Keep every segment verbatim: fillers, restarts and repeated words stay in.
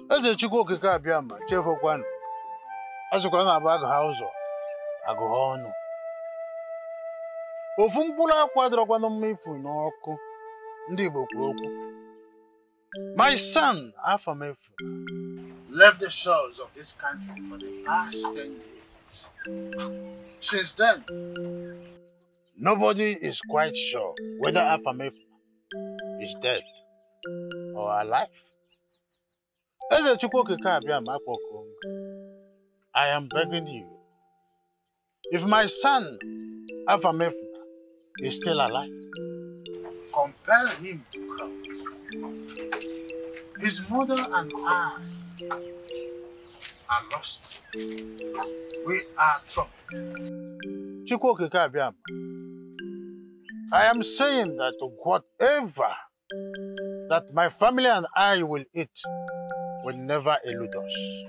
As a chico cabiam, cheerful one. As a corner bag house, I go on. Ofumpula quadra one me for no Ndibo Kroku. My son, Afamefu, left the shores of this country for the past ten years. Since then, nobody is quite sure whether Afamefu is dead or alive. As a I am begging you, if my son, Afamefu, is still alive, compel him to come. His mother and I are lost. We are troubled. I am saying that whatever that my family and I will eat will never elude us.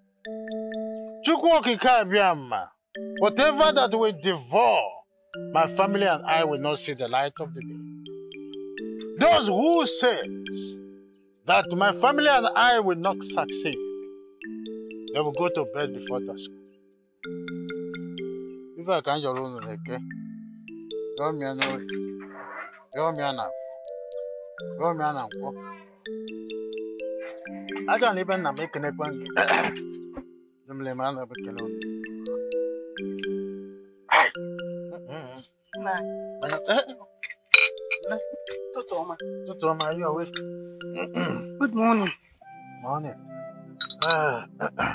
Whatever that will devour, my family and I will not see the light of the day. Those who say that my family and I will not succeed, they will go to bed before dusk. If I can't your own, okay? Go me an Go me an Go me an I don't even make an appointment. The man of a canoe. Totoma. Totoma, you awake? Good morning. Morning. Uh,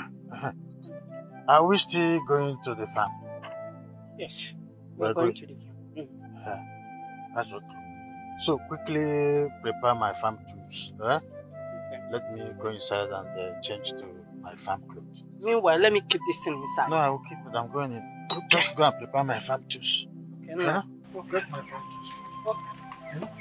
are we still going to the farm? Yes, we're, we're going, going to the farm. Mm. Uh, that's okay. So quickly prepare my farm tools. Eh? Okay. Let me go inside and uh, change to my farm clothes. Meanwhile, let me keep this thing inside. No, I will keep it. I'm going in. Okay. Just go and prepare my farm tools. Okay, no. Yeah? Okay. Get my farm tools. Okay. Hmm?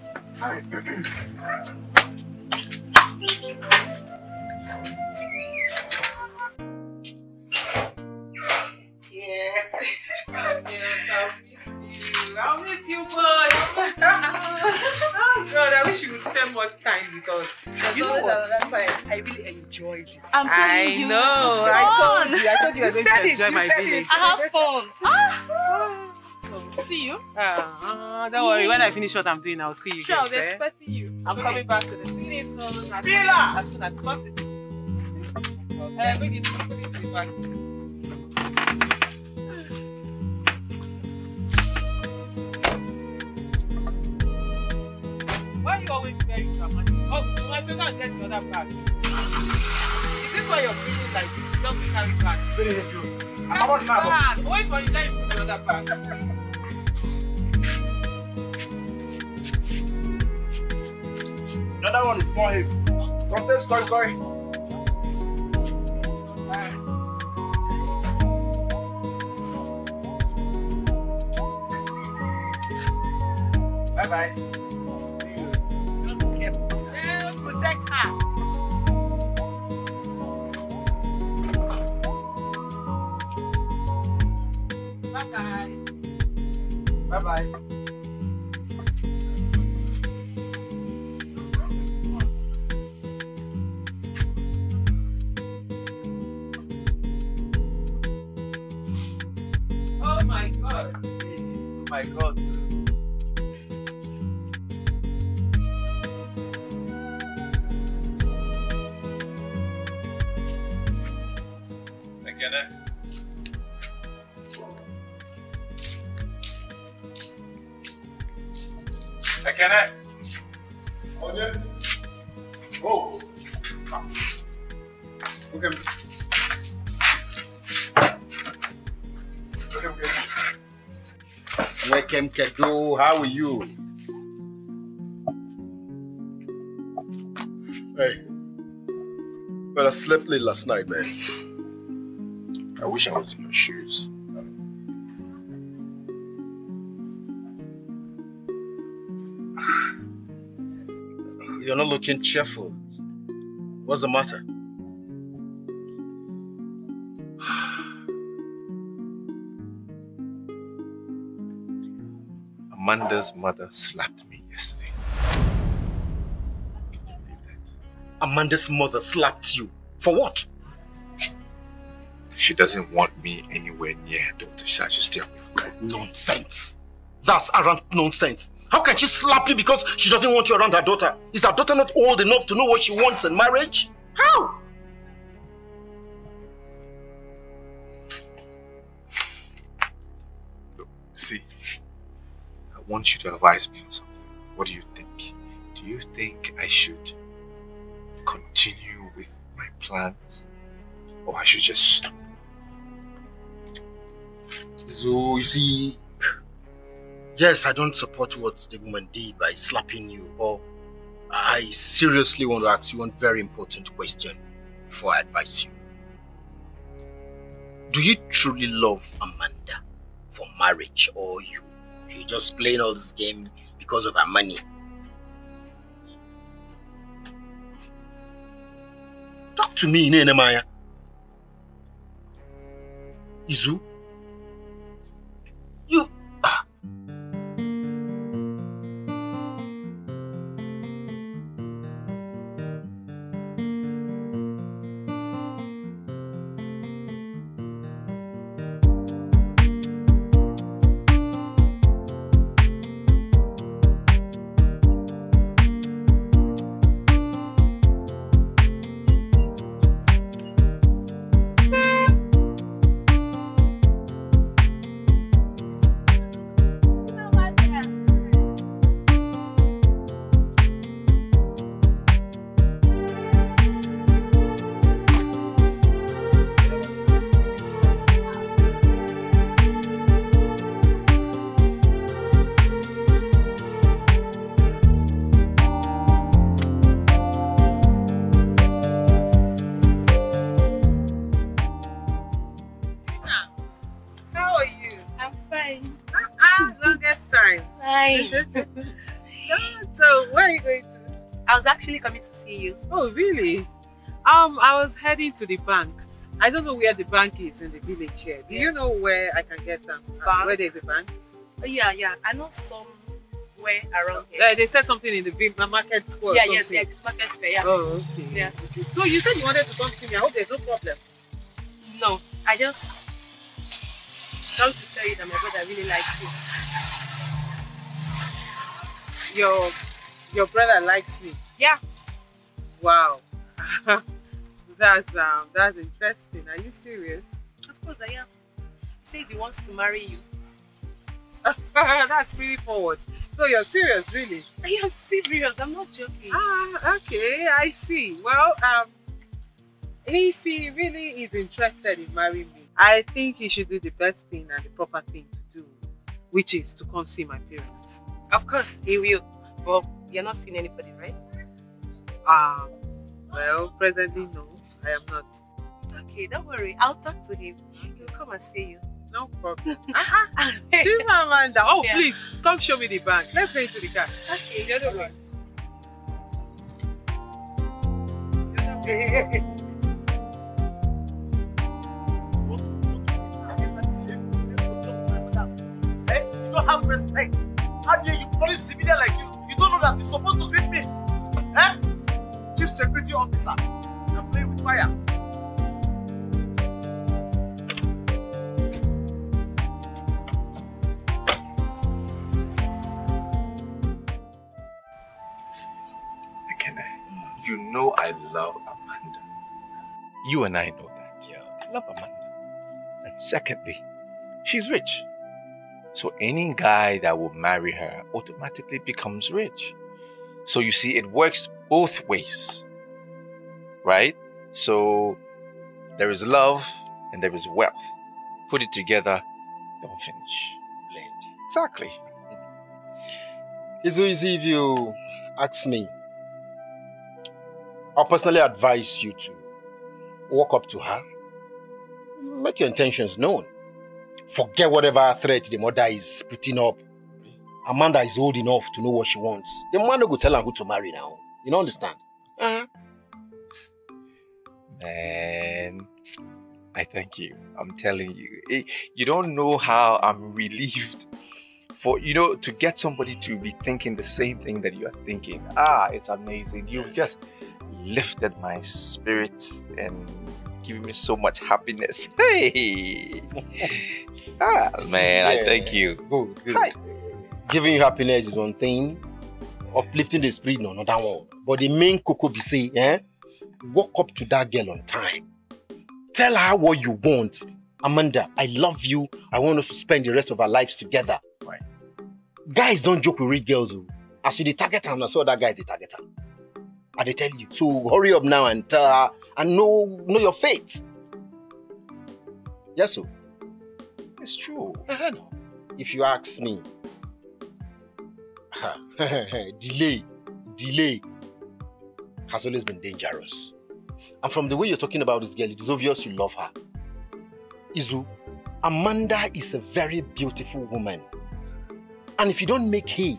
Yes. Yes, I'll miss you. I'll miss you, boys. Oh God, I wish you would spend much time with us. There's you know what? I really enjoyed this. I'm telling I you. know. I told you. I told you I was going to enjoy my village. I have fun. Ah. See you. Uh, don't worry. When I finish what I'm doing, I'll see you. Sure, I'll guys, be eh? expecting you. I'm coming back to the city soon as, as soon as possible. Okay. Uh, bring it, put it to the back. Why are you always very dramatic? Oh, my finger and get the other bag. Is this why you're feeling like this? Just to carry back. Very good. I'm about to bag. Wait for you, let me put the other bag. The other one is more heavy. Contains toy toy. Bye bye. Just be careful. Protect her. Bye bye. Bye bye. Oh my God. Oh my God. Again. Again. Oh, yeah. Oh. Okay. Welcome, Kedo. How are you? Hey. But I slept late last night, man. I wish I was in your shoes. You're not looking cheerful. What's the matter? Amanda's mother slapped me yesterday. Can you believe that? Amanda's mother slapped you. For what? She doesn't want me anywhere near her daughter. She said I should stay away from her. Nonsense. That's arrant nonsense. How can she slap you because she doesn't want you around her daughter? Is her daughter not old enough to know what she wants in marriage? How? Look, see, I want you to advise me on something. What do you think? Do you think I should continue with my plans? Or I should just stop? So, you see, yes, I don't support what the woman did by slapping you, but I seriously want to ask you one very important question before I advise you. Do you truly love Amanda for marriage, or you you just playing all this game because of her money? Talk to me, Nehemiah. Izu? You... Ah. So, where are you going to? I was actually coming to see you. Oh, really? Um, I was heading to the bank. I don't know where the bank is in the village here. Do yeah. you know where I can get them? Um, where there's a bank? Oh, yeah, yeah. I know somewhere around here. Uh, they said something in the market square. Yeah, yes, yes, market square. Yeah. Oh, okay. Yeah. Okay. So you said you wanted to come see me. I hope there's no problem. No, I just come to tell you that my brother really likes you. Your your brother likes me. Yeah. Wow. that's um that's interesting. Are you serious? Of course I am. He says he wants to marry you. That's pretty forward. So you're serious, really? I am serious. I'm not joking. Ah, okay. I see. Well, um, if he really is interested in marrying me, I think he should do the best thing and the proper thing to do, which is to come see my parents. Of course, he will. But you're not seeing anybody, right? Um, well, presently, no, I am not. Okay, don't worry. I'll talk to him. He'll come and see you. No problem. uh-huh. To Amanda. Oh, yeah. Please, come show me the bank. Let's go into the car. Okay, the other way. You don't have respect. How dare you, police civilian like you? You don't know that you're supposed to greet me. Eh? Chief security officer. I'm playing with fire. You know I love Amanda. You and I know that. Yeah, I love Amanda. And secondly, she's rich. So any guy that will marry her automatically becomes rich. So you see, it works both ways. Right? So there is love and there is wealth. Put it together, don't finish. Blend. Exactly. It's so easy if you ask me. I'll personally advise you to walk up to her, make your intentions known. Forget whatever threat the mother is putting up. Amanda is old enough to know what she wants. The man will tell her who to marry now. You don't understand? Uh-huh. Man, I thank you. I'm telling you. You don't know how I'm relieved for, you know, to get somebody to be thinking the same thing that you are thinking. Ah, it's amazing. You've just lifted my spirits and given me so much happiness. Hey! Ah, man, I thank you. Good, good. Hi. Giving you happiness is one thing. Uplifting the spirit, no, another one. But the main cocoa be say, eh? Walk up to that girl on time. Tell her what you want. Amanda, I love you. I want us to spend the rest of our lives together. Right. Guys don't joke with rich girls. Oh. As you the target her, I saw that guy is the target her. I they tell you. So hurry up now and tell her and know, know your fate. Yes, so. It's true. If you ask me, delay, delay has always been dangerous. And from the way you're talking about this girl, it is obvious you love her. Izu, Amanda is a very beautiful woman. And if you don't make hay,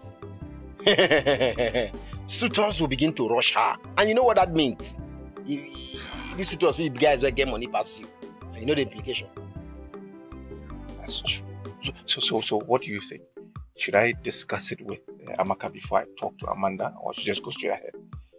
suitors will begin to rush her. And you know what that means? These suitors will be guys who get money past you. And you know the implication. That's true. So, so, so, what do you think? Should I discuss it with uh, Amaka before I talk to Amanda, or should I just go straight ahead?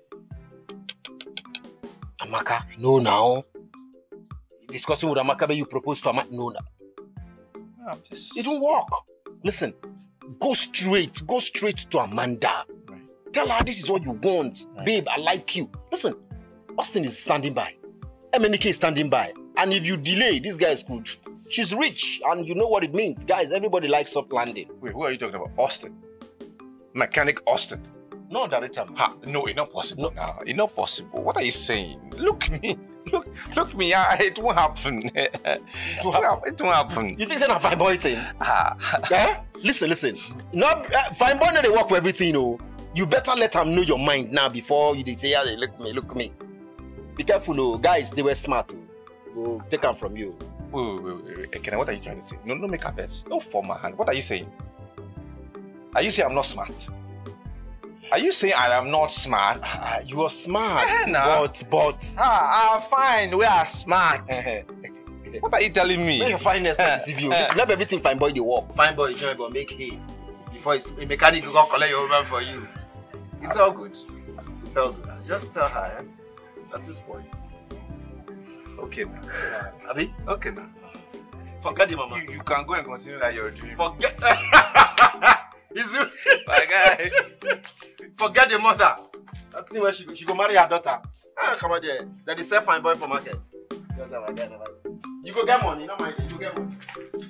Amaka, no now. Discussing with Amaka, but you propose to Amaka, no now. I'm just... It don't work. Listen, go straight, go straight to Amanda. Right. Tell her this is what you want. Right. Babe, I like you. Listen, Austin is standing by. M N K is standing by. And if you delay, this guy is good. She's rich, and you know what it means. Guys, everybody likes soft landing. Wait, who are you talking about? Austin? Mechanic Austin? No, director. Ha, no, it's not possible. No, nah, it's not possible. What are you saying? Look me. Look, look me. I, it won't happen. It won't happen. It won't happen. You think it's a fine boy thing? Ah. Yeah? Listen, listen. Not uh, fine boy, no, they work for everything. Oh. You better let them know your mind now before you they say, yeah, they look me, look me. Be careful, oh. Guys, they were smart. Oh. We'll take them from you. Wait, wait, wait, wait, wait. Ekene, what are you trying to say? No, no make a verse. No form my hand. What are you saying? Are you saying I'm not smart? Are you saying I am not smart? Uh, you are smart, yeah, nah. but, but... Ah, ah, fine, we are smart. What are you telling me? Make your fineness not deceive you. Listen, not everything fine boy they work. Fine boy is not going to make hay. Before it's a mechanic will go collect your woman for you. It's all good. It's all good. Just tell her, eh? That's his point. Okay, man. Abi? Okay, man. Forget the mama. You, you can go and continue that your dream. Forget. Is it? My guy. Forget the mother. I think when she, she go marry her daughter. Ah, come on there. That is a fine boy for market. You go get money, no mind. You go get money.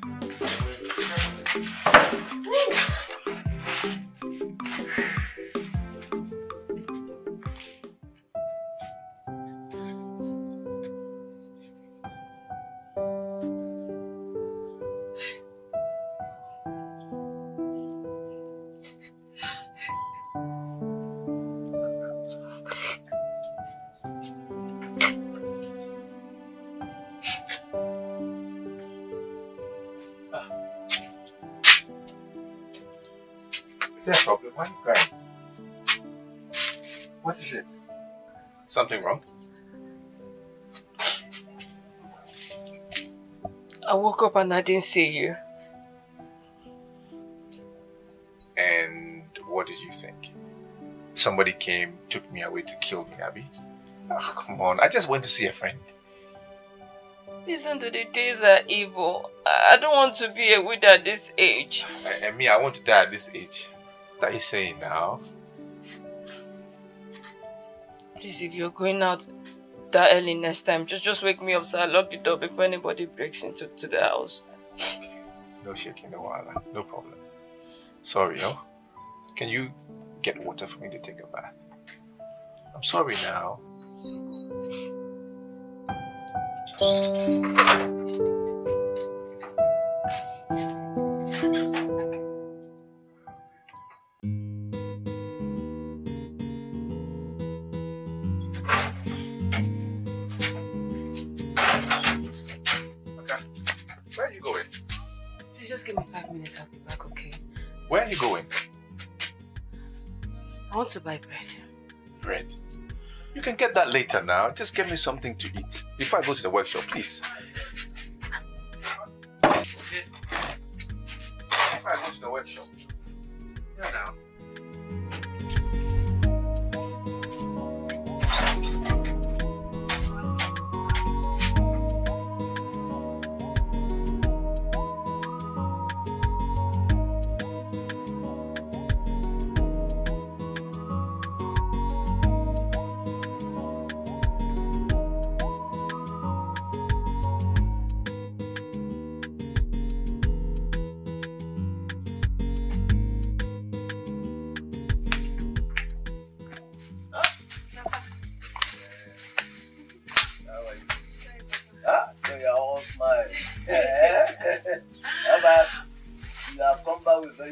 Woo. Is there a problem? Why are you crying? What is it? Something wrong? I woke up and I didn't see you. And what did you think? Somebody came, took me away to kill me, Abby? Oh, come on. I just went to see a friend. Listen to the days are evil. I don't want to be a widow at this age. And, and me, I want to die at this age. What are you saying now? Please, if you're going out that early next time, just just wake me up so I lock the door before anybody breaks into to the house. No shaking, no wala, no problem. Sorry, no? Can you get water for me to take a bath? I'm sorry now. Where are you going? Please just give me five minutes, I'll be back, okay? Where are you going? I want to buy bread. Bread? You can get that later now. Just get me something to eat before I go to the workshop, please. Okay. Before I go to the workshop. Yeah, now.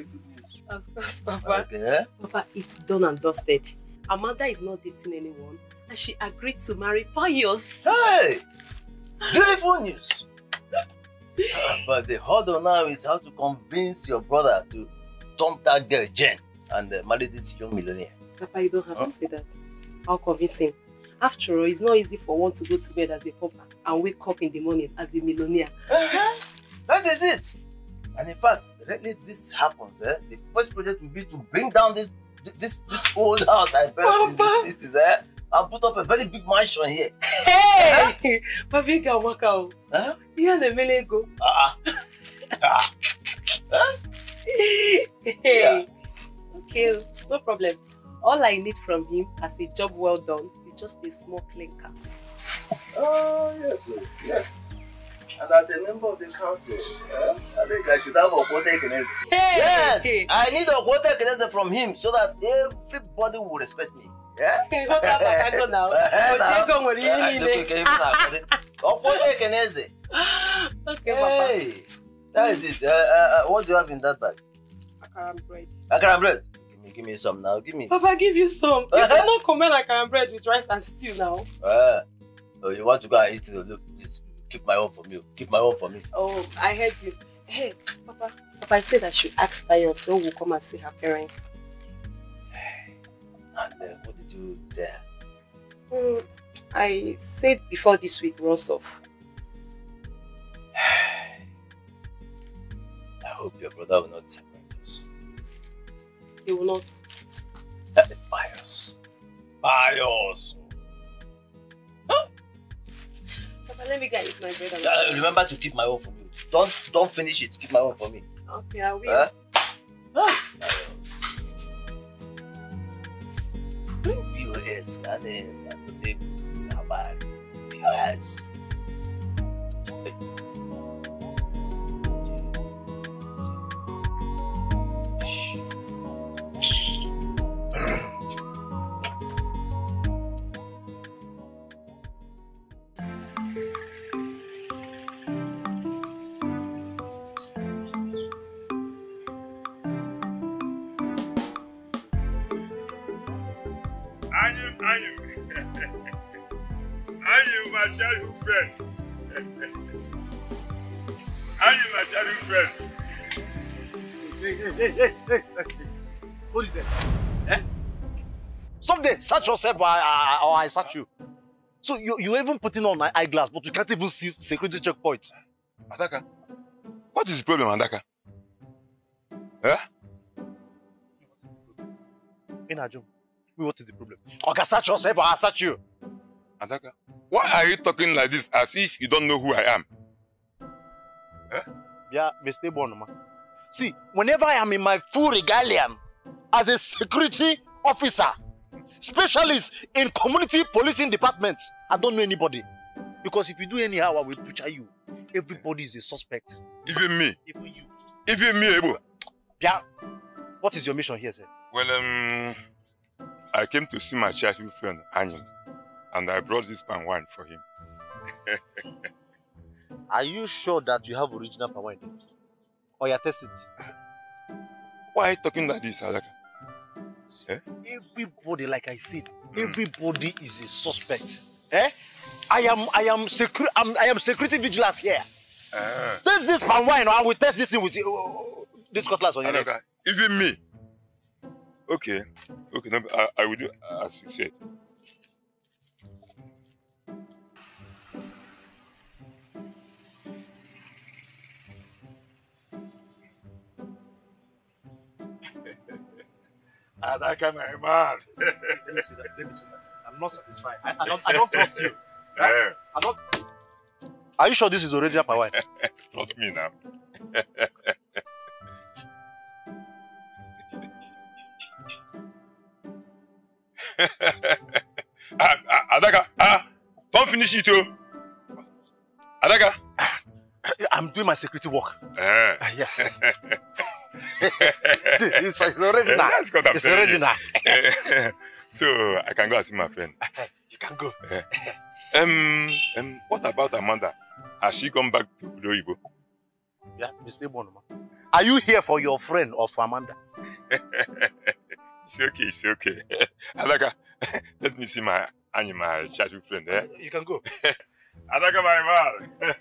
very good news. Of course, Papa. Okay. Papa, it's done and dusted. Amanda is not dating anyone, and she agreed to marry Pius. Hey! Beautiful news. uh, but the hurdle now is how to convince your brother to dump that girl Jen and uh, marry this young millionaire. Papa, you don't have huh? to say that. I'll convince him. After all, it's not easy for one to go to bed as a pauper and wake up in the morning as a millionaire. Uh-huh. That is it. And in fact, directly this happens, eh, the first project will be to bring down this this this old house I built in the sixties, eh, and put up a very big mansion here. Hey! Huh? Vicker Amaka. Huh? Yeah, the mele go. Ah. Ah. Huh? Hey. Okay, no problem. All I need from him as a job well done is just a small clinker. Oh, yes, yes. And as a member of the council, eh, I think I should have a quota Ekeneze. Hey! Yes, Hey. I need a quota Ekeneze from him so that everybody will respect me. Yeah? Okay, go now, go now. Okay, Papa. Hey, that is it. Uh, uh, what do you have in that bag? Akara bread. Akara bread. Give me, give me some now. Give me. Papa, give you some. You cannot comment akara bread with rice and stew now. Uh, oh, you want to go and eat it? Look, please keep my own for me. Keep my own for me. Oh, I heard you. Hey, Papa. Papa, I said I should ask Pius when we come and see her parents. And uh, what did you there? Mm, I said before this week runs off. I hope your brother will not disappoint us. He will not. That is Pius. Pius. Huh? Papa, let me get it my bread. And Uh, remember to keep my own for me. Don't don't finish it. Keep my own for me. Okay, I will. Huh? Huh? Pius. P O S. I mean, that's the big bad. P O S. I'm, I'm my childhood friend. I'm my childhood friend. Hey, hey, hey, hey, hey, hey. What is that? Eh? Someday, search yourself or I, or I search you. So you, you even putting on an eyeglass, but you can't even see security checkpoints. Adaka, what is the problem, Adaka? Eh? In a job. What is the problem? Okay, search yourself or I search you. Adaka, why are you talking like this as if you don't know who I am? Eh? Yeah, Mister Bonoma. See, whenever I am in my full regalian as a security officer, specialist in community policing department, I don't know anybody. Because if you do anyhow, I will picture you. Everybody is a suspect. Even me? Even you. Even me, Ebo? Yeah. What is your mission here, sir? Well, um... I came to see my childhood friend, Anyan, and I brought this palm wine for him. Are you sure that you have original palm wine? Or you are tested? Why are you talking like this, Adaka? Eh? Everybody, like I said, mm. everybody is a suspect. Eh? I am, I am, secu I'm, I am security vigilant here. Uh. Test this palm wine, or I will test this thing with you. Oh, this cutlass on your Adaka, neck. Even me. Okay, okay, no, I, I will do as you said. Adaka, my man. See, see, let me see that. Let me see that. I'm not satisfied. I, I don't. I don't trust you. Yeah. I'm not. Are you sure this is original palm wine? Trust me now. ah, ah, Adaka, ah, don't finish it, oh. Adaka. I'm doing my security work. Uh. Yes. it's, it's original. That's what I'm it's saying. original. So I can go and see my friend. You can go. Uh, um, um, what about Amanda? Has she come back to Nollywood? Yeah, Mister Bonoma. Are you here for your friend or for Amanda? It's okay, it's okay. Adaka, let me see my animal childhood friend. Eh? You can go. Adaka, my man.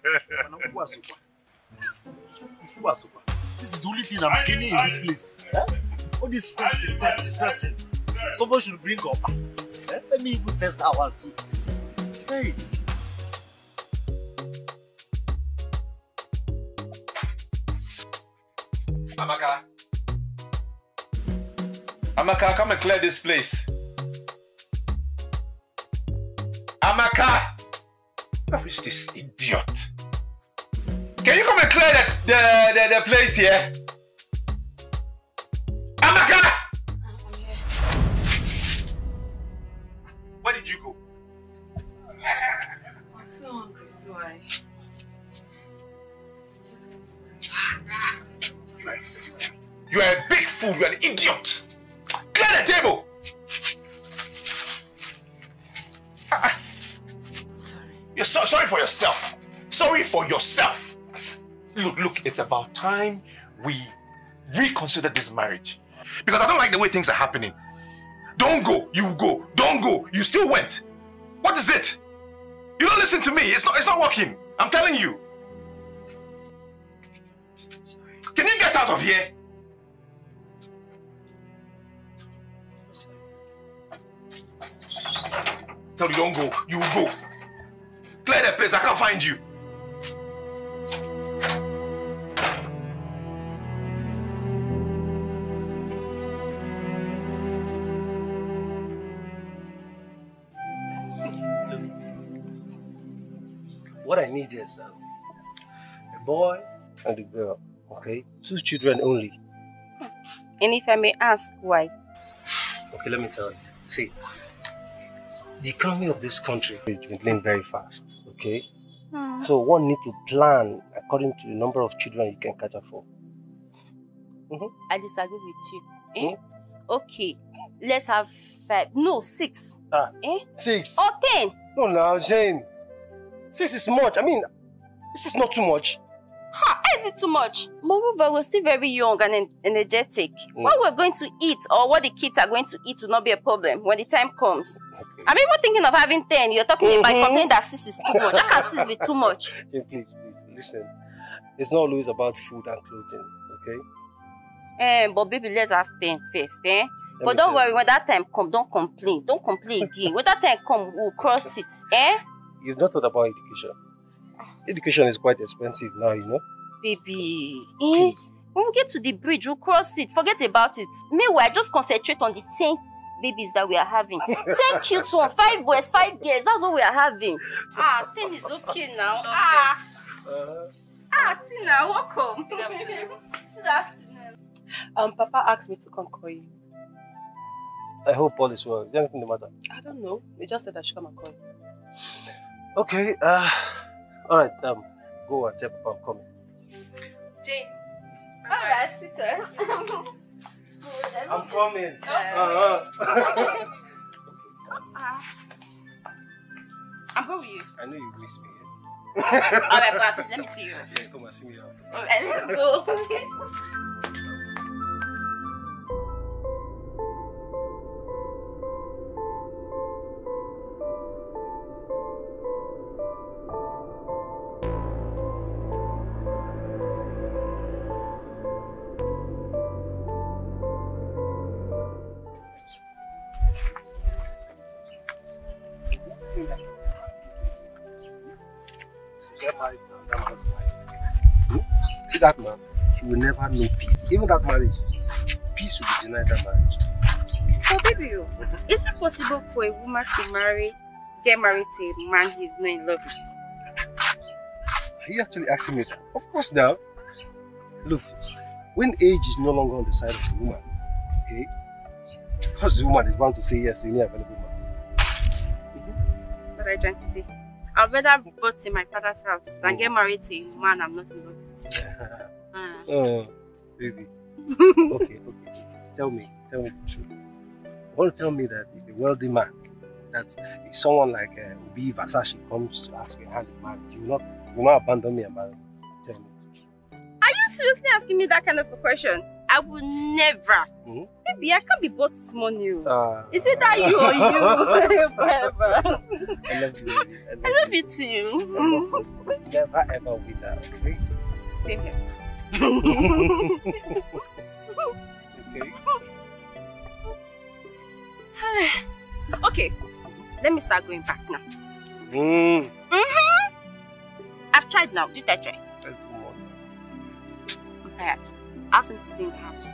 This is the only thing I'm getting in this place. Huh? All this testing, testing, testing. Someone should bring up. Eh? Let me even test that one too. Hey. Amaka. Amaka, come and clear this place. Amaka! Where is this idiot? Can you come and clear that, the, the, the place here? Amaka! I'm here. Where did you go? I'm so hungry, so I... You are a fool. You are a big fool. You are an idiot. Clear the table. Ah. Sorry. You're so sorry for yourself. Sorry for yourself. Look, look, it's about time we reconsider this marriage. Because I don't like the way things are happening. Don't go, you go. Don't go, you still went. What is it? You don't listen to me. It's not, it's not working. I'm telling you. Can you get out of here? Tell you don't go, you will go. Clear the place, I can't find you. What I need is um, a boy and a girl, okay? Two children only. And if I may ask why? Okay, let me tell you. See, the economy of this country is dwindling very fast, okay? Hmm. So one needs to plan according to the number of children you can cater for. Mm-hmm. I disagree with you. Eh? Mm-hmm. Okay, let's have five. No, six. Ah, eh? Six. Or ten. No, now, Jane. Six is much. I mean, this is not too much. Ha! Is it too much? Moreover, we're still very young and en energetic. Mm. What we're going to eat or what the kids are going to eat will not be a problem when the time comes. Okay. I'm even thinking of having ten. You're talking mm-hmm. about complaining that six is too much. How can six be too much? Jane, please, please, listen. It's not always about food and clothing, okay? Eh, but baby, let's have ten first, eh? Let but don't worry, you. When that time comes, don't complain. Don't complain again. When that time comes, we'll cross it, eh? You've not thought about education. Education is quite expensive now, you know? Baby, eh? When we get to the bridge, we'll cross it. Forget about it. Meanwhile, just concentrate on the ten babies that we are having. ten cute ones, five boys, five girls. That's what we are having. Ah, ten is okay now. Ah, uh, ah, Tina, welcome. Good afternoon. Good afternoon. Um, Papa asked me to come call you. I hope all is well. Is there anything the matter? I don't know. They just said I should come and call you. Okay, uh, alright, um, go and tell Papa I'm coming. Jane. Alright, sweetheart. I'm coming. Uh-huh. uh, I'm going with you. I know you miss me. Alright, Papa, please let me see you. Yeah, come and see me. Alright, let's go. See that man, he will never know peace. Even that marriage, peace will be denied that marriage. Oh baby, mm-hmm. Is it possible for a woman to marry, get married to a man he's not in love with? Are you actually asking me that? Of course now. Look, when age is no longer on the side of the woman, okay? Because the woman is bound to say yes to any available man. Mm-hmm. What are you trying to say? I'd rather vote in my father's house than get married to a man I'm not in love with. uh. Oh, baby. Okay, okay. Tell me, tell me the truth. You want to tell me that if a wealthy man, that if someone like uh, Obi Versace comes to ask your hand in marriage, you will not, you will not abandon me and marry me? Tell me the truth. Are you seriously asking me that kind of a question? I will never. Mm-hmm. Maybe I can't be bought this money. Uh, Is it that you or you? Forever. I love you. I love, I love you too. Never ever without. Okay? Same here. Okay. Okay, let me start going back now. Mm. Mm-hmm. I've tried now. Did I try? Let's go on. I'm tired. Ask him to do in the house.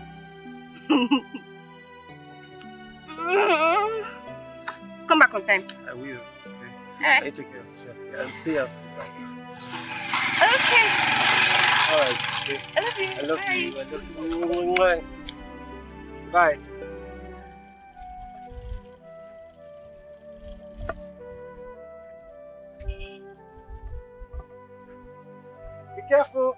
Come back on time. I will. Okay. Alright. I take care of yourself. Yeah, and stay up. Okay. Alright. Okay. I love you. I love Bye. you. I love you. Bye. Be careful.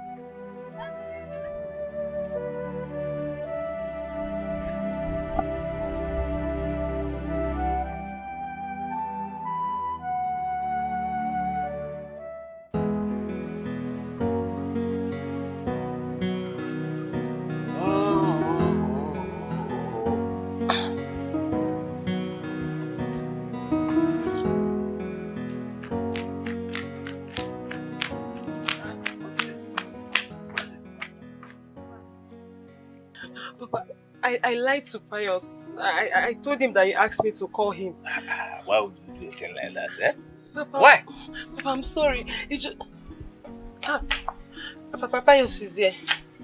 I, I lied to Pius. I, I I told him that he asked me to call him. Why would you do a thing like that, eh? Papa, Why? Papa, I'm sorry. It just... Ah, Papa, Pius is here.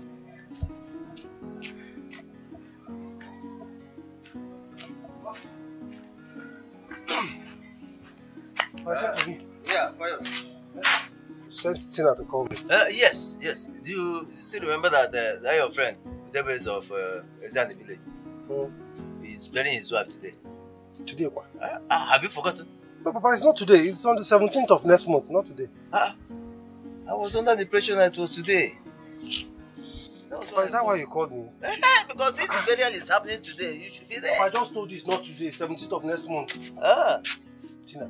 Yeah, Pius. Sent Tina to call me. Uh, yes, yes. Do you, you still remember that uh, that your friend, the is of uh, Ezan village? Hmm. He's burying his wife today. Today, what? Uh, uh, have you forgotten? No, Papa, it's not today. It's on the seventeenth of next month, not today. Uh, I was under the impression that it was today. That was Papa, is that why you called me? Because if the burial is happening today, you should be there. I just told you it's not today, seventeenth of next month. Ah. Tina.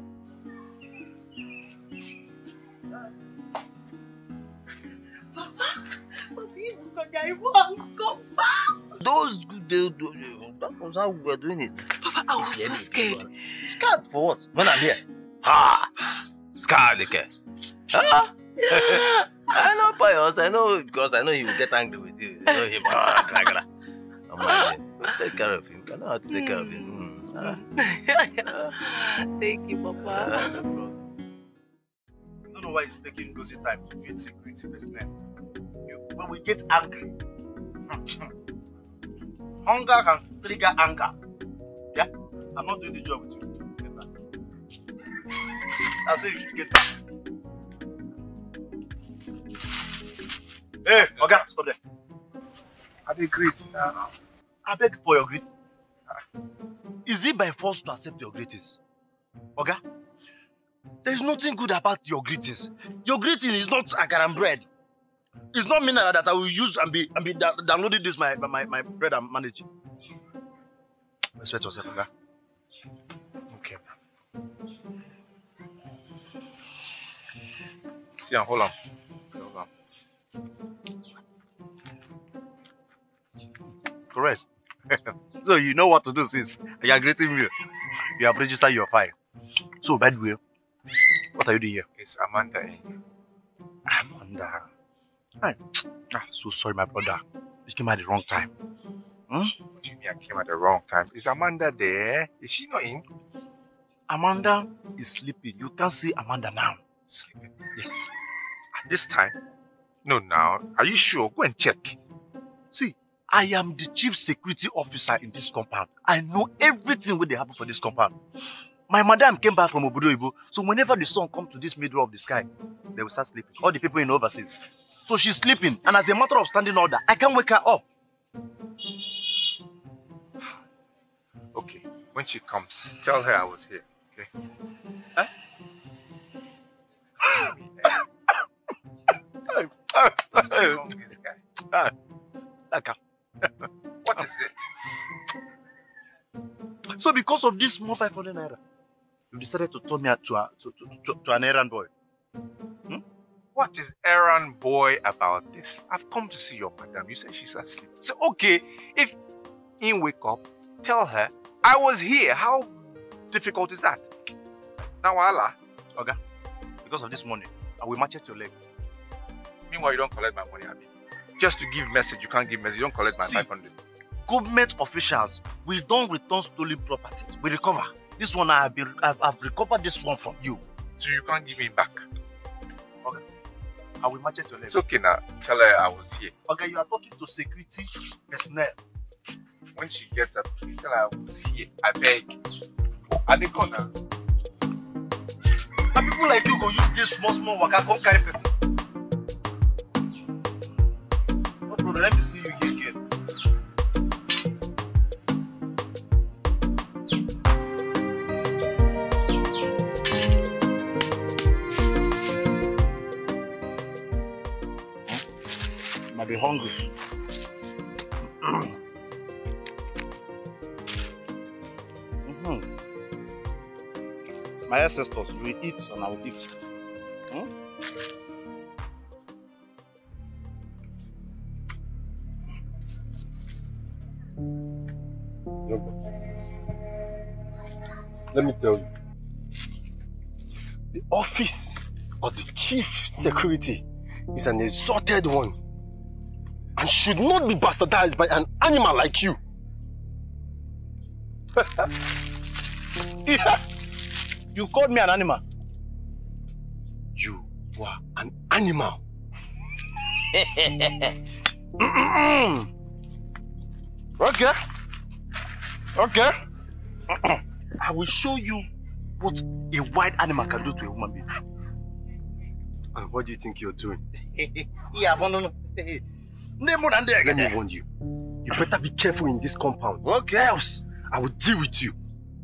Those good days, that was how we were doing it. Papa, I was so scared. Scared for what? When I'm here. Ha! Scared, okay. Ah! I know Pius, I know because I know he will get angry with you. You know him. Ah, gra, gra. I'm like, take care of him. I know how to take care of him. Mm. Ah. Thank you, Papa. Ah, no problem. I don't know why it's taking Gozi time to feed security personnel. You, when we get angry, hunger can trigger anger. Yeah? I'm not doing the job with you. I say you should get back. Hey, Oga, stop there. I beg great. Uh, I beg for your greeting. Is it by force to accept your greetings? Oga, there is nothing good about your greetings. Your greeting is not akaram bread. It's not mineral that I will use and be and be da downloading this my my my bread and manage. Respect yourself, Oga. Okay. See, hold on. Hold on. Correct. So you know what to do since you are greeting me. You have registered your file. So by the way, what are you doing here? It's Amanda. Eh? Amanda. Hi. Ah, so sorry, my brother. You came at the wrong time. Hmm? What do you mean I came at the wrong time? Is Amanda there? Is she not in? Amanda is sleeping. You can't see Amanda now. Sleeping? Yes. At this time? No, now. Are you sure? Go and check. See, I am the chief security officer in this compound. I know everything when they happen for this compound. My madam came back from Obodo Ibo, so whenever the sun comes to this middle of the sky, they will start sleeping. All the people in overseas. So she's sleeping, and as a matter of standing order, I can't wake her up. Okay, when she comes, tell her I was here, okay? Huh? What's wrong with this guy? What is it? So because of this small five hundred naira, you decided to turn me out to, a, to, to, to, to an errand boy. Hmm? what is errand boy about this? I've come to see your madam. You said she's asleep. So, okay, if in wake up, tell her, I was here. How difficult is that? Now, Allah, okay, because of this money, I will match your leg. Meanwhile, you don't collect my money, Abi. Just to give message, you can't give message. You don't collect my see, five hundred. Government officials, we don't return stolen properties. We recover. This one, I have, been, I've, I've recovered this one from you. So you can't give me back? Okay. I will match your leg. It's okay now. Tell her I was here. Okay, you are talking to security personnel. When she gets up, please tell her I was here. I beg. Are they gone now? And people like you go use this small, small waka come carry person. No problem, let me see you here again. Hmm? Might be hungry. Mm-hmm. My ancestors will eat and I will eat. Hmm? Let me tell you. The office of the chief security is an exalted one and should not be bastardized by an animal like you. Yeah. You called me an animal. You were an animal. Okay. Okay. I will show you what a wild animal can do to a human being. And what do you think you're doing? Yeah, no, no, no. Let me warn you. You better be careful in this compound. Okay. Else, I will deal with you.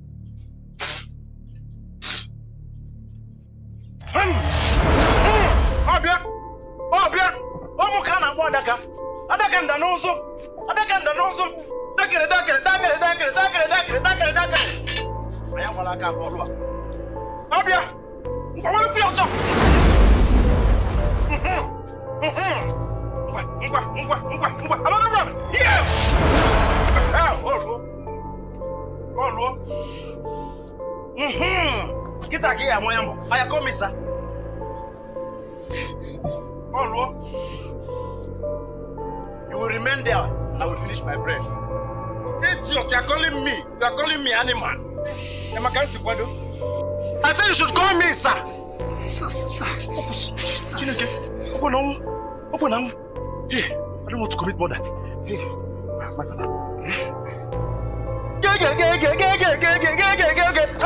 Obia! Obia! Omukana Wadaka! Adakanda Nozo! Adakanda Nozo! Dakere, Dakere, Dakere, Dakere, Dakere, Dakere, Dakere, Dakere! I am Walaka Bolua. Obia! I want to be also! Another one! Here! Oh, mm-hmm. Get back here, Moyambo. I come, sir. Oh, you will remain there and I will finish my bread. Idiot, you are calling me. You are calling me animal. I said you should call me, sir. Chineke, open now. Open now. Hey, I don't want to commit murder. Hey, my father. Get, get, get, get, get, get, get, get, get, get, get, get.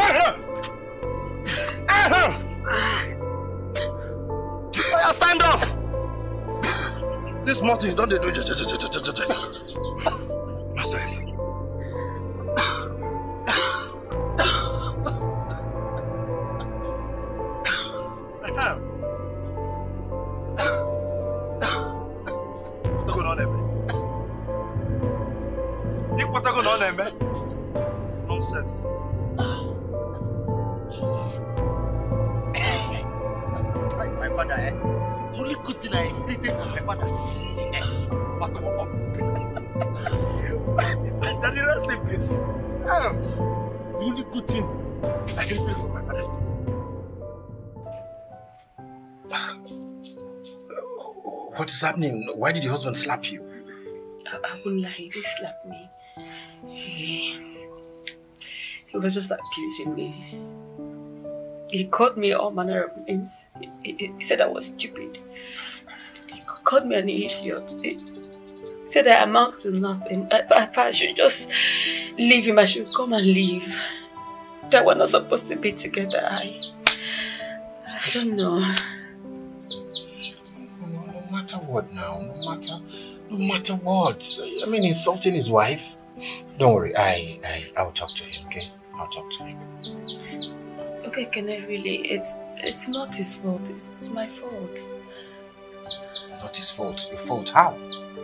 Stand up. This morning you don't do. Master. What's going on, Ebe? What's going on, Ebe? Nonsense. My father, eh? This is the only good thing I inherited from my father. Back up. Daddy, rest in peace. The only good thing I inherited from my father. What is happening? Why did your husband slap you? I, I won't lie, he did slap me. He, he was just abusing me. He called me all manner of names. He, he, he said I was stupid. He called me an idiot. He said I amount to nothing. I, I, I should just leave him. I should come and leave. That we're not supposed to be together. I, I don't know. No, no matter what now. No matter, no matter what. I mean, insulting his wife. Don't worry. I, I, I'll talk to him. Okay, I'll talk to him. Okay, can I really? It's it's not his fault. It's, it's my fault. Not his fault. Your fault? How?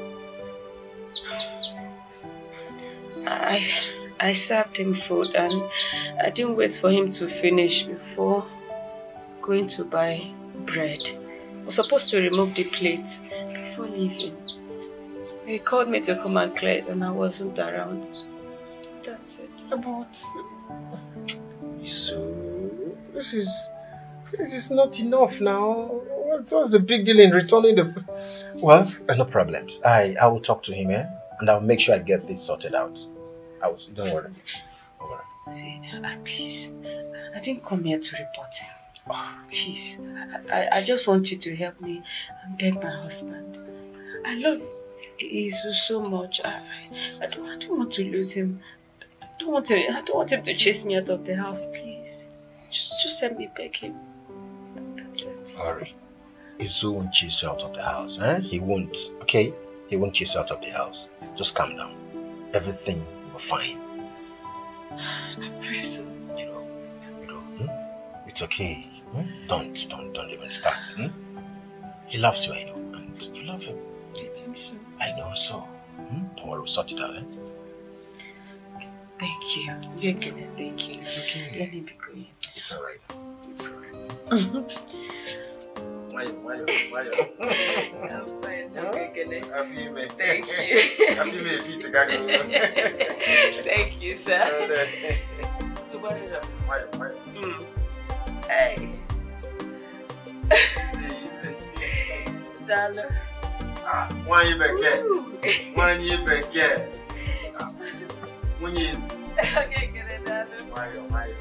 I I served him food and I didn't wait for him to finish before going to buy bread. was supposed to remove the plates before leaving. So he called me to come and clear it and I wasn't around. So that's it. But so this is this is not enough now. What's, what's the big deal in returning the? Well, no problems. I I will talk to him, eh? And I'll make sure I get this sorted out. I will. Don't worry. Don't worry. See, uh, please, I didn't come here to report him. Oh, please, I, I, I just want you to help me and beg my husband. I love Izu so much. I, I, I, don't, I don't want to lose him. I don't want to. I don't want him to chase me out of the house. Please, just just help me beg him. That's it. Hurry. Izu won't chase you out of the house, eh? He won't. Okay, he won't chase you out of the house. Just calm down. Everything will be fine. I pray so. You know, you know. Hmm? It's okay. Hmm? Don't, don't, don't even start. Hmm? He loves you, I know, and you love him. Do you think so? I know so. Hmm? Don't worry, we'll sort it out, eh? Thank you. Vicker, thank you. It's okay. Let me be going. It's alright. It's alright. Why, why, why? I'm fine. I'm okay. Happy me. Thank you. Happy me if you take a Thank you, sir. So what is up? Why, why? Mm. Hey. Easy, easy. Dollar. Ah, one year back here. One year back here. One year. Okay, get it, dollar. Why, why?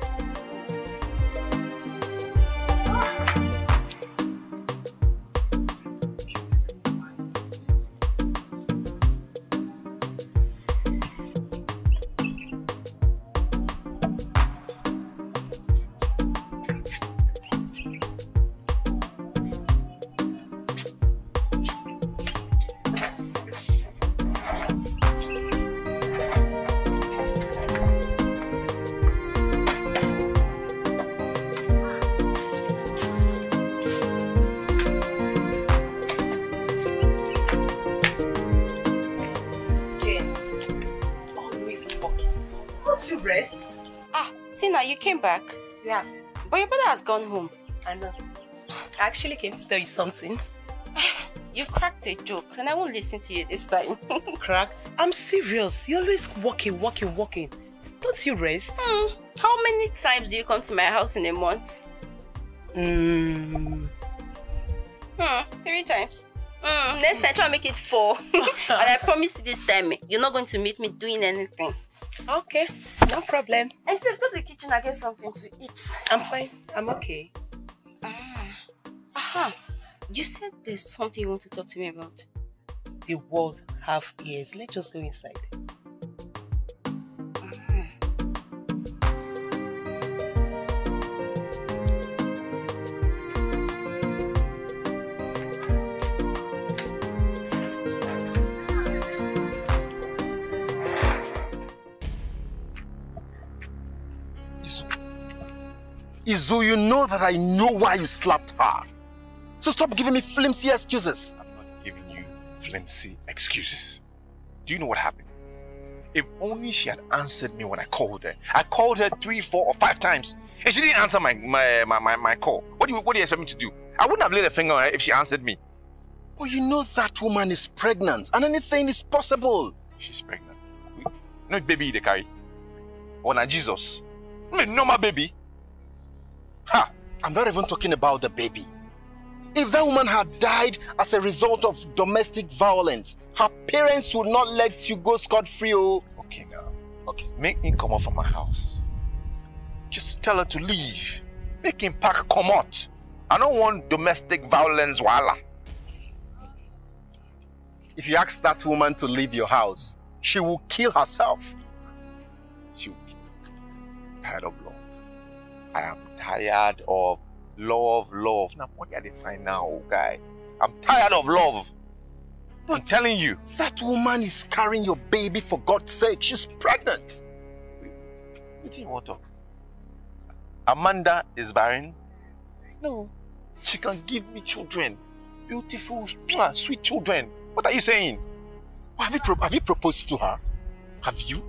Rest. Ah, Tina, you came back? Yeah. But your brother has gone home. I know. I actually came to tell you something. You cracked a joke and I won't listen to you this time. Cracked? I'm serious. You're always walking, walking, walking. Don't you rest? Hmm. How many times do you come to my house in a month? Hmm. Hmm. Three times. Hmm. Next time, try to make it four. And I promise you this time, you're not going to meet me doing anything. Okay, no problem. And please go to the kitchen and get something to eat. I'm fine. I'm okay. Ah. Aha. You said there's something you want to talk to me about. The world have ears. Let's just go inside. Izu, you know that I know why you slapped her. So stop giving me flimsy excuses. I'm not giving you flimsy excuses. Do you know what happened? If only she had answered me when I called her. I called her three, four, or five times, and she didn't answer my my my, my, my call. What do you what do you expect me to do? I wouldn't have laid a finger on her if she answered me. But you know that woman is pregnant, and anything is possible. She's pregnant. No baby they carry. Or na Jesus. I mean, normal baby. Ha! I'm not even talking about the baby. If that woman had died as a result of domestic violence, her parents would not let you go scot-free. Oh. Okay now. Okay. Make him come out from my house. Just tell her to leave. Make him pack come out. I don't want domestic violence, wala. If you ask that woman to leave your house, she will kill herself. She will kill. Tired of love. I am tired of love, love. Now, what are they saying now, guy? I'm tired of love. But I'm telling you. That woman is carrying your baby for God's sake. She's pregnant. What do you want of? Amanda is barren? No. She can give me children. Beautiful, sweet children. What are you saying? Have you, pro have you proposed to her? Have you?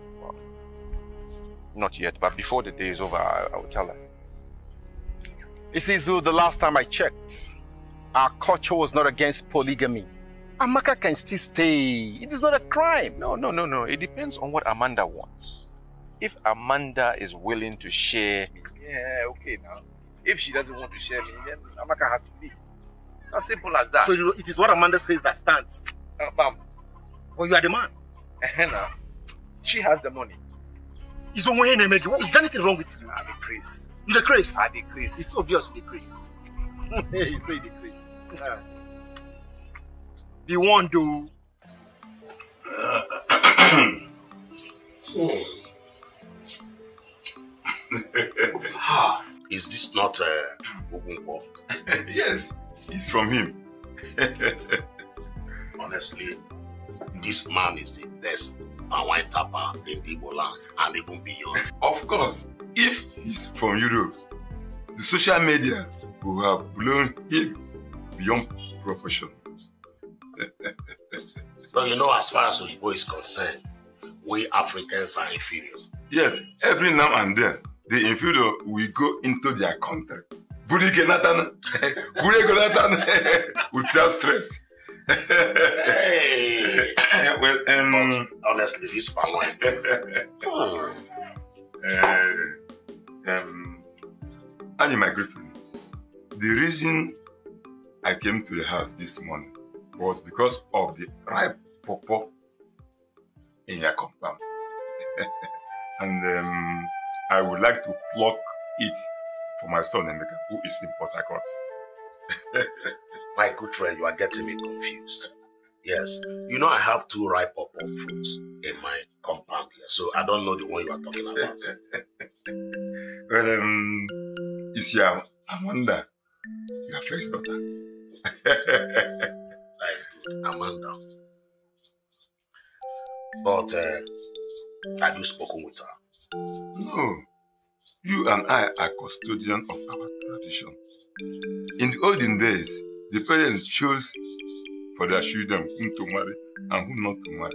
Not yet, but before the day is over, I, I will tell her. You see, Zu, the last time I checked, our culture was not against polygamy. Amaka can still stay. It is not a crime. No, no, no, no. It depends on what Amanda wants. If Amanda is willing to share me, yeah, okay now. If she doesn't want to share me, then Amaka has to leave. As simple as that. So it is what Amanda says that stands. Uh, bam. Well, you are the man. Now, she has the money. Is there anything wrong with you? I decrease. You decrease? I decrease. It's obvious you decrease. You say decrease. Uh, the one do. Is this not uh, Ogunpo? Yes, it's from him. Honestly, this man is the best Pawai tapper in Igbo land and even beyond. Of course, if he's from Europe, the social media will have blown him beyond proportion. But you know, as far as Oyibo is concerned, we Africans are inferior. Yet, every now and then, the inferior will go into their country. Burigenatan, Burigenatan, without stress. Hey. Well, um, but honestly, this Pawai. uh, um, Annie, my girlfriend, the reason I came to the house this morning was because of the ripe pawpaw in your compound. And um, I would like to pluck it for my son Emeka, who is in Port Harcourt. My good friend, you are getting me confused. Yes, you know I have two ripe pawpaw fruits in my compound here, so I don't know the one you are talking about. Well, um, you see, Amanda, your first daughter. That is good, Amanda. But uh, have you spoken with her? No. You and I are custodians of our tradition. In the olden days, the parents chose for their children whom to marry and whom not to marry.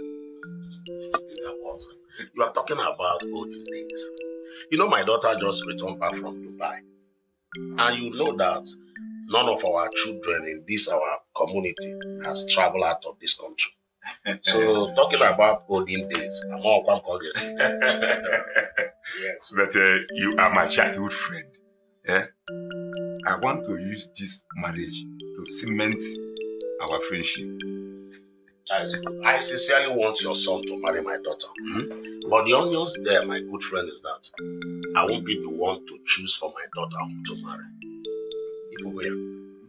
You are talking about olden days. You know, my daughter just returned back from Dubai. And you know that none of our children in this our community has traveled out of this country. So, talking about olden days, I'm all one August. Yes. But uh, you are my childhood friend. Yeah? I want to use this marriage to cement our friendship. That is good. I sincerely want your son to marry my daughter. Mm-hmm. But the onions there, my good friend, is that I won't be the one to choose for my daughter whom to marry. If you will.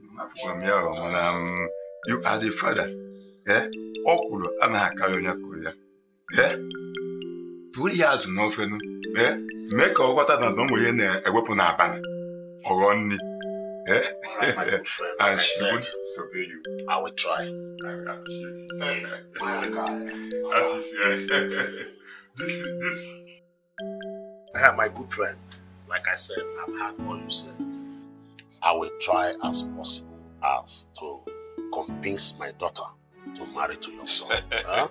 Um, you are the father. Yeah? Okulu anahakalyonya kulia. Yeah? Two years no fenu. Yeah? Make a water that no more in a weapon abana. Or only. Yeah? Alright, my good friend. Like I, I said, disobey you. I will try. I appreciate it. Hey, my guy. That is, yeah. This is this. Uh, my good friend, like I said, I've heard what you said. I will try as possible as to convince my daughter to marry to your son. Huh?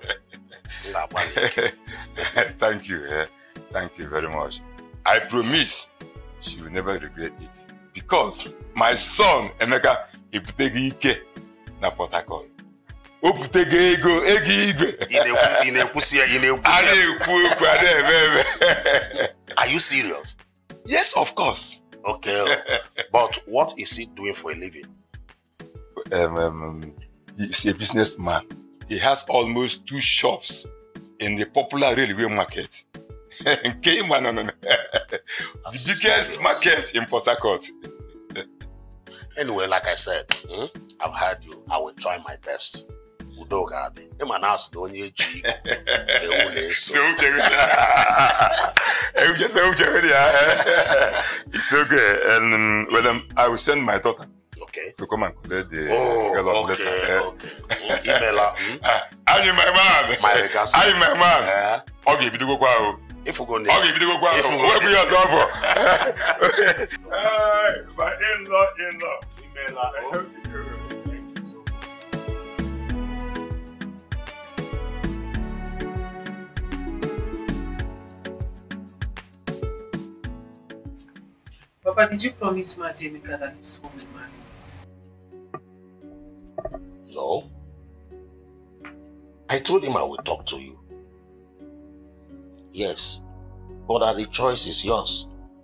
Thank you. Eh? Thank you very much. I promise she will never regret it. Because my son, Emeka, he putegi ike na Port Harcourt. O putegi ego, egi igwe. Are you serious? Yes, of course. Okay. But what is he doing for a living? Um, um, he's a businessman. He has almost two shops in the popular railway market. The biggest market in Port Harcourt. Anyway, like I said, hmm, I've heard you. I will try my best. Udogade. It's okay. And um, well, um, I will send my daughter. Okay. To come and collect the oh, girl of okay, letter. Okay. Mm, email her. Mm. Are you my man? My regards. Are you my man? Yeah. Okay, if you go go. If you go there. Okay, if you go go. What be yourself for? Hi, my in-law, in-law. Email her. Oh. Thank you so much. Papa, Papa, did you promise Mazi Emeka that his son will marry? No. I told him I would talk to you. Yes, but that the choice is yours.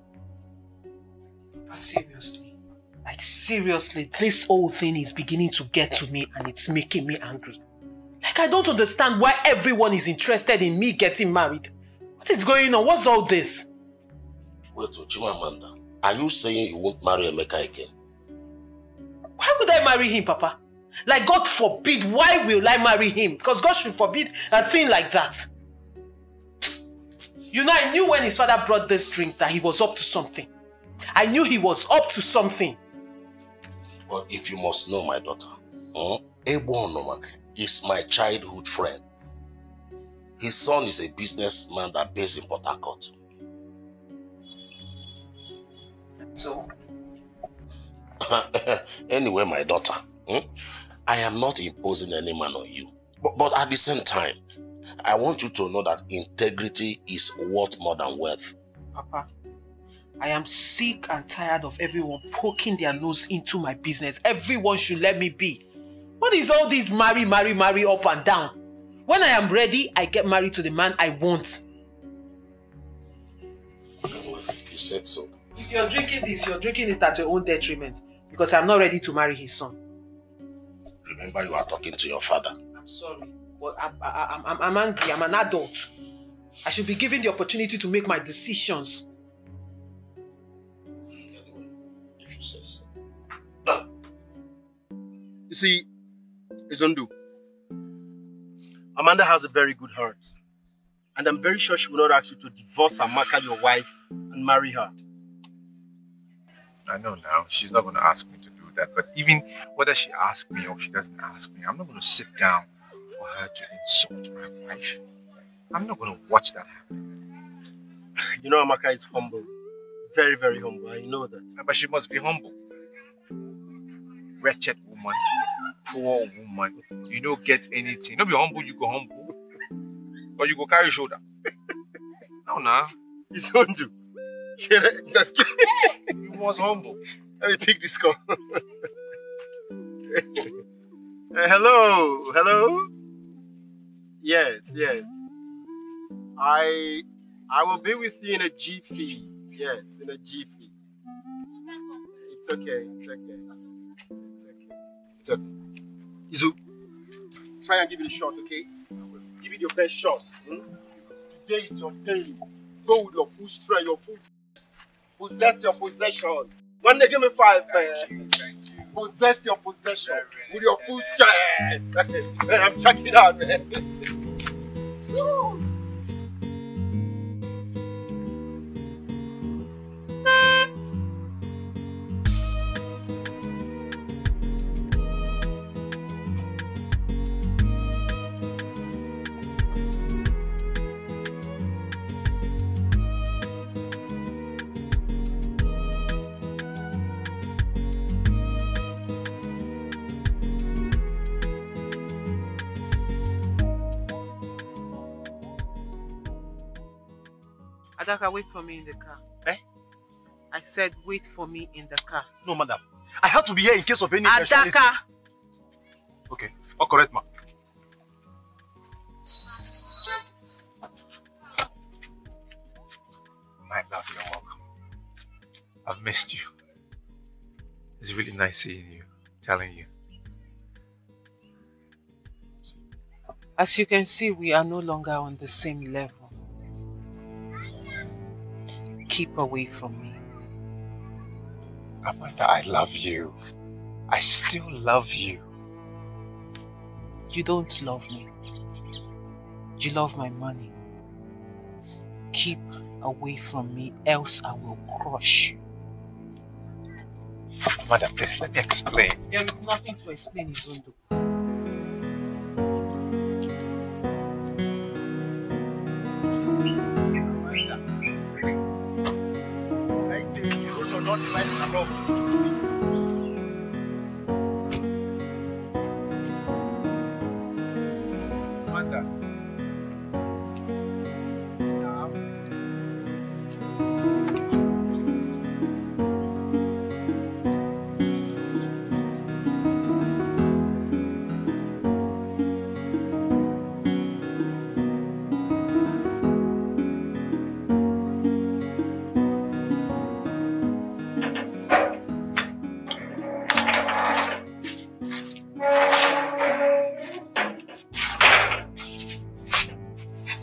But seriously, like seriously, this whole thing is beginning to get to me and it's making me angry. Like I don't understand why everyone is interested in me getting married. What is going on? What's all this? Wait, Chimamanda, are you saying you won't marry Emeka again? Why would I marry him, Papa? Like God forbid, why will I marry him? Because God should forbid a thing like that. You know, I knew when his father brought this drink that he was up to something. I knew he was up to something. But if you must know, my daughter, hmm? Ebonoma is my childhood friend. His son is a businessman that based in Port Harcourt. So? Anyway, my daughter, hmm? I am not imposing any man on you. But, but at the same time, I want you to know that integrity is worth more than wealth. Papa, I am sick and tired of everyone poking their nose into my business. Everyone should let me be. What is all this marry, marry, marry up and down? When I am ready, I get married to the man I want. Well, if you said so. If you're drinking this, you're drinking it at your own detriment. Because I'm not ready to marry his son. Remember, you are talking to your father. I'm sorry, but I'm, I'm, I'm, I'm angry. I'm an adult. I should be given the opportunity to make my decisions. Anyway, if you say so. You see, Izundu, Amanda has a very good heart. And I'm very sure she will not ask you to divorce Amaka, your wife, and marry her. I know now, she's not going to ask me to do that. But even whether she asks me or she doesn't ask me, I'm not going to sit down for her to insult my wife. I'm not going to watch that happen. You know, Amaka is humble. Very, very humble. I know that. But she must be humble. Wretched woman, poor woman. You don't get anything. Don't be humble, you go humble. Or you go carry shoulder. No, nah. It's Izundu. You was humble. Let me pick this call. uh, hello, hello. Yes, yes. I I will be with you in a jiffy. Yes, in a jiffy. It's okay. It's okay. It's okay. It's okay. Izu, try and give it a shot, okay? Give it your best shot. Hmm? Today is your day. Go with your full strength, your full best. Possess your possession. One day, give me five, man. Possess your possession with your full chest. Man, I'm checking it out, man. Adaka, wait for me in the car. Eh? I said wait for me in the car. No, madam. I have to be here in case of any Adaka! Okay, all correct, ma. My love, you're welcome. I've missed you. It's really nice seeing you, telling you. As you can see, we are no longer on the same level. Keep away from me. Amanda, I love you. I still love you. You don't love me. You love my money. Keep away from me, else I will crush you. Amanda, please let me explain. There is nothing to explain, Izundu. Not divided enough. Amanda.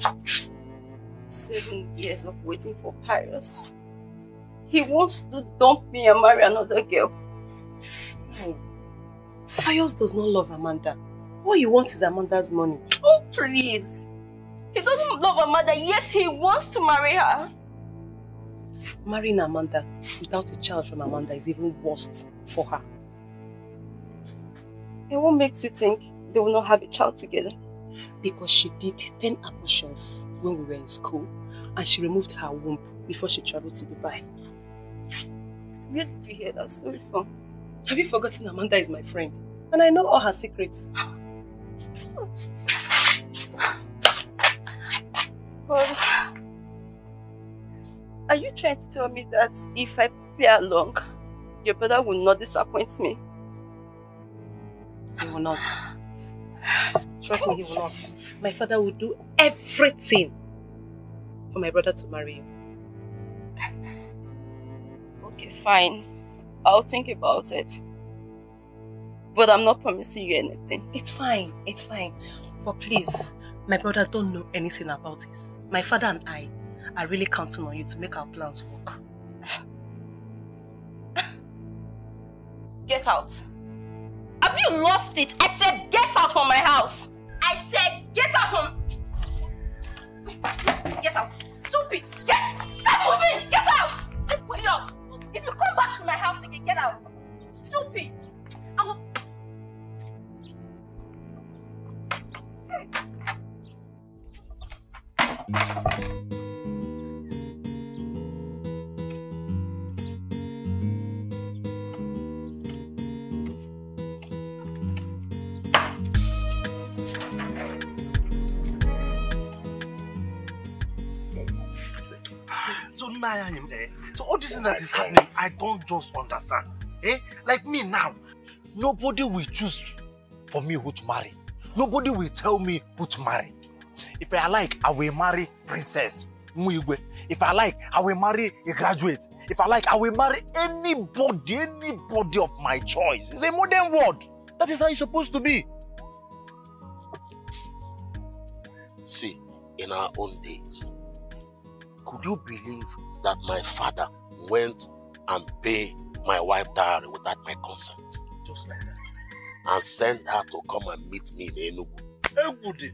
Seven years of waiting for Pius. He wants to dump me and marry another girl. No. Pius does not love Amanda. All he wants is Amanda's money. Oh, please. He doesn't love Amanda, yet he wants to marry her. Marrying Amanda without a child from Amanda is even worse for her. And what makes you think they will not have a child together? Because she did ten abortions when we were in school and she removed her womb before she traveled to Dubai. Where did you hear that story from? Have you forgotten Amanda is my friend? And I know all her secrets. But are you trying to tell me that if I play along, your brother will not disappoint me? He will not. Trust me, he will not. My father will do everything for my brother to marry you. Okay, fine. I'll think about it. But I'm not promising you anything. It's fine, it's fine. But please, my brother don't know anything about this. My father and I are really counting on you to make our plans work. Get out. Have you lost it? I said get out from my house. I said get out from... Get out. Stupid. Get... Stop moving. Get out. Idiot. If you come back to my house again, get out. Stupid. I will... So now, eh? So all this thing that is happening, I don't just understand. Eh? Like me now, nobody will choose for me who to marry. Nobody will tell me who to marry. If I like, I will marry Princess Muigwe. If I like, I will marry a graduate. If I like, I will marry anybody, anybody of my choice. It's a modern world. That is how it's supposed to be. See, in our own days, could you believe that my father went and paid my wife dowry without my consent? Just like that. And sent her to come and meet me in Enugu. Enugu.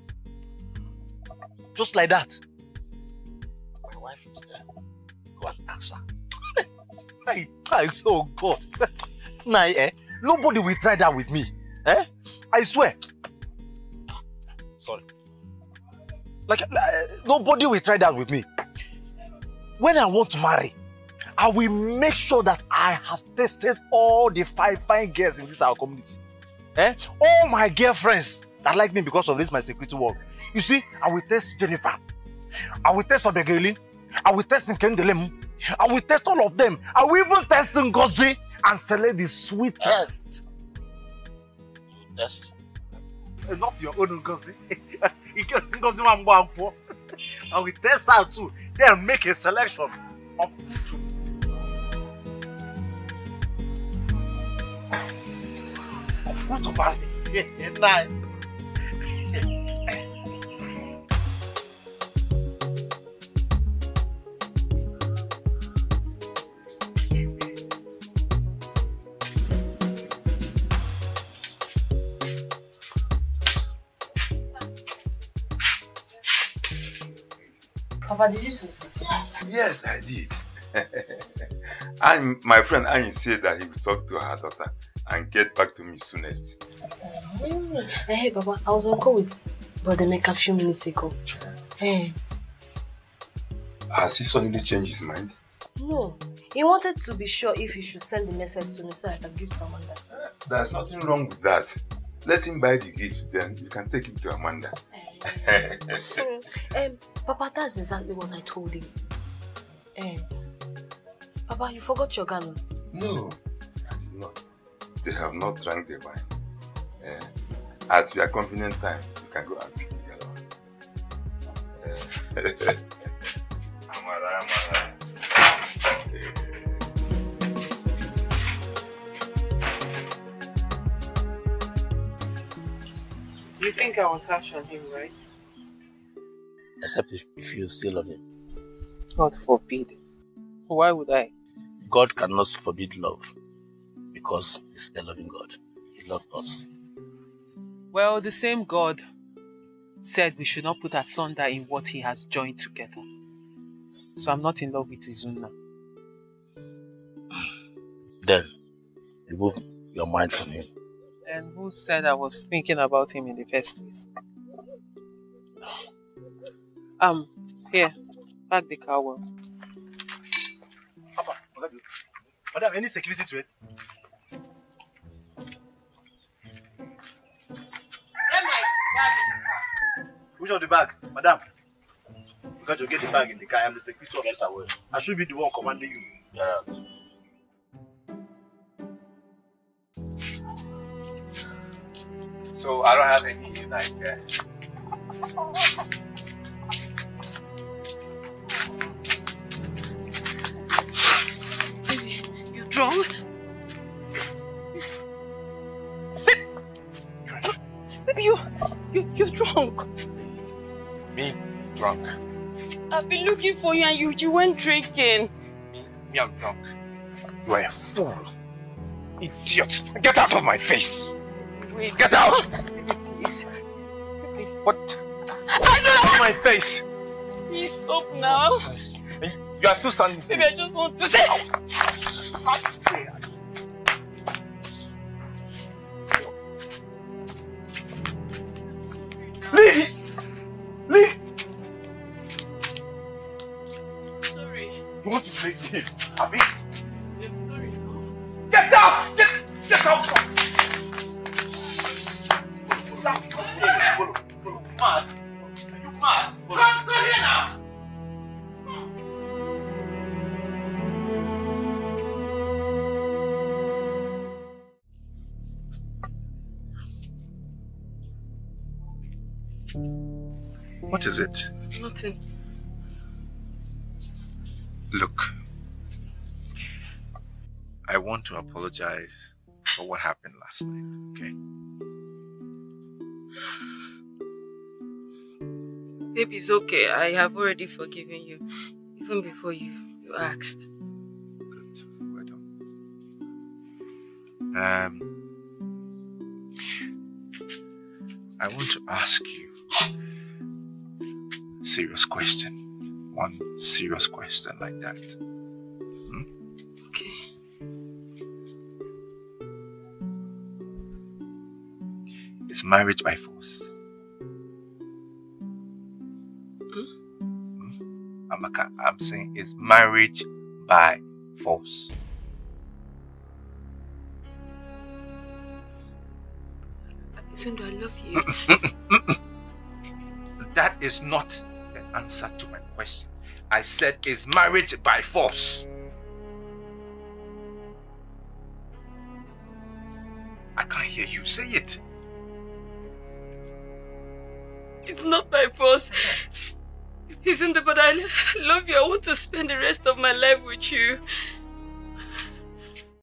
Just like that. My wife is there. Go and ask her. I, I, oh God. Nah, eh? Nobody will try that with me. Eh? I swear. Sorry. Like, uh, nobody will try that with me. When I want to marry, I will make sure that I have tested all the five fine girls in this our community. Eh? All my girlfriends that like me because of this my security work. You see, I will test Jennifer. I will test Obegeli. I will test Nkendelemu. I will test all of them. I will even test Ngozi and select the sweetest. Test? Uh, not your own Ngozi. Ngozi I will test her too. Then make a selection of two. Of who to marry. Yeah, nice. Papa, did you succeed? Yes, I did. And my friend Annie said that he will talk to her daughter and get back to me soonest. Mm. Hey, Papa, I was on call with Brother Make a few minutes ago. Hey. Has he suddenly changed his mind? No. He wanted to be sure if he should send the message to me so I can give to Amanda. Uh, there's nothing wrong with that. Let him buy the gift, then you can take it to Amanda. um, Papa, that's exactly what I told him. Um, Papa, you forgot your gallon. No, I did not. They have not drank the wine. Uh, at your convenient time, you can go and pick the gallon. Uh, Amara, Amara. You think I was harsh on him, right? Except if, if you still love him. God forbid. Why would I? God cannot forbid love because he's a loving God. He loves us. Well, the same God said we should not put asunder in what he has joined together. So I'm not in love with Izuna. Then, remove your mind from him. And who said I was thinking about him in the first place? Um, here, back the car well. Papa, Madam, any security threat? Get my bag in the car. Which of the bag? Madam, you got to get the bag in the car. I'm the security officer. I should be the one commanding you. Yeah. So I don't have any unite there. Baby, you drunk? Baby, you, you, you're drunk. Me, drunk. I've been looking for you and you, you went drinking. Me, me, I'm drunk. You are a fool. Idiot. Get out of my face. Wait. Get out! Please. What? Out of my face! Please stop now. You are still standing. Baby, I just want to say. Leave! Leave! Sorry. You want to make me? Abi? I'm sorry, no. Get out! Get, get out! Follow, follow. Mad? Are you mad? Go, go here now! What is it? Nothing. Look, I want to apologize for what happened last night, okay? Baby, it's okay. I have already forgiven you. Even before you, you asked. Good. Well done. Um, I want to ask you a serious question. One serious question like that. Hmm? Okay. Is marriage by force? Amaka, I'm saying, is marriage by force? Sandra, I love you. That is not the answer to my question. I said, is marriage by force? I can't hear you say it. It's not by force. Isn't it? But I love you. I want to spend the rest of my life with you.